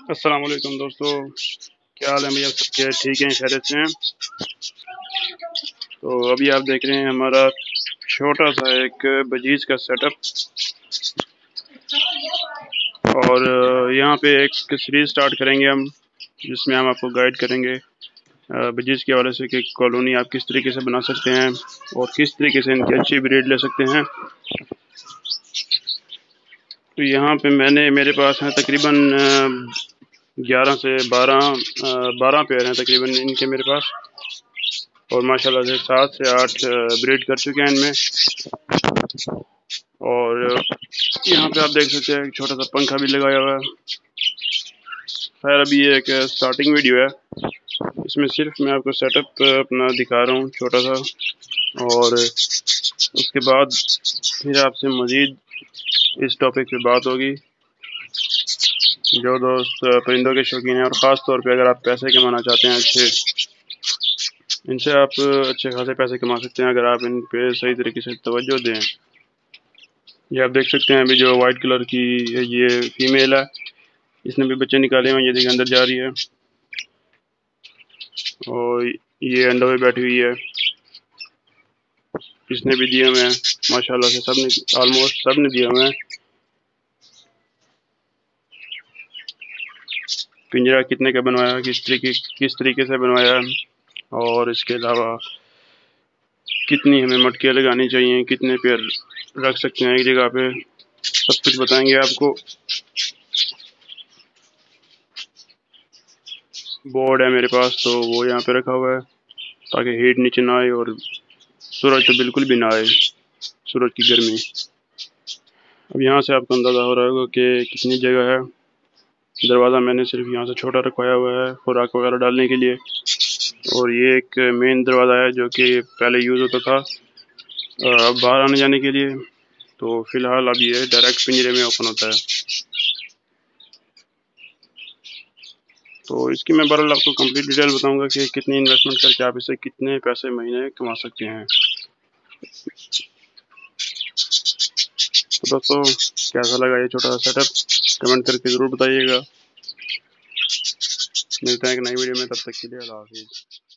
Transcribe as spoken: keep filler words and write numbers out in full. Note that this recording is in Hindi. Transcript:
अस्सलाम वालेकुम दोस्तों, क्या हाल है भैया? सबके ठीक हैं, खैरियत से हैं? तो अभी आप देख रहे हैं हमारा छोटा सा एक बजीज का सेटअप, और यहाँ पे एक सीरीज स्टार्ट करेंगे हम, जिसमें हम आपको गाइड करेंगे बजीज के हवाले से कि कॉलोनी आप किस तरीके से बना सकते हैं और किस तरीके से इनकी अच्छी ब्रीड ले सकते हैं। तो यहाँ पे मैंने मेरे पास है तकरीबन ग्यारह से बारह बारह पेयर हैं तकरीबन इनके मेरे पास, और माशाल्लाह से सात से आठ ब्रीड कर चुके हैं इनमें। और यहाँ पे आप देख सकते हैं छोटा सा पंखा भी लगाया हुआ है। खैर अभी ये एक स्टार्टिंग वीडियो है, इसमें सिर्फ मैं आपको सेटअप अपना दिखा रहा हूँ छोटा सा, और उसके बाद फिर आपसे मज़ीद इस टॉपिक पे बात होगी। जो दोस्त परिंदों के शौकीन हैं और ख़ास तौर पे अगर आप पैसे कमाना चाहते हैं अच्छे, इनसे आप अच्छे खासे पैसे कमा सकते हैं अगर आप इन पे सही तरीके से तवज्जो दें। ये आप देख सकते हैं अभी जो वाइट कलर की ये फीमेल है, इसने भी बच्चे निकाले हुए हैं, ये देखिए अंदर जा रही है, और ये अंडों में बैठी हुई है, इसने भी दिए हुए हैं माशाल्लाह से, सब ने ऑलमोस्ट सब ने दिए हुए हैं। पिंजरा कितने का बनवाया, किस तरीके किस तरीके से बनवाया, और इसके अलावा कितनी हमें मटकियाँ लगानी चाहिए, कितने पेड़ रख सकते हैं एक जगह पे, सब कुछ बताएंगे आपको। बोर्ड है मेरे पास, तो वो यहाँ पे रखा हुआ है ताकि हीट नीचे ना आए और सूरज तो बिल्कुल भी ना आए, सूरज की गर्मी। अब यहाँ से आपको अंदाज़ा हो रहा होगा कि कितनी जगह है। दरवाज़ा मैंने सिर्फ यहाँ से छोटा रखवाया हुआ है खुराक वगैरह डालने के लिए, और ये एक मेन दरवाज़ा है जो कि पहले यूज़ होता था अब बाहर आने जाने के लिए। तो फ़िलहाल अब ये डायरेक्ट पिंजरे में ओपन होता है। तो इसकी मैं बहरहाल आपको कंप्लीट डिटेल बताऊंगा कि कितनी इन्वेस्टमेंट करके आप इससे कितने पैसे महीने कमा सकते हैं। तो दोस्तों, कैसा लगा ये छोटा सा सेटअप, कमेंट करके ज़रूर बताइएगा। मिलते हैं एक नई वीडियो में, तब तक के लिए अल्लाह हाफिज़।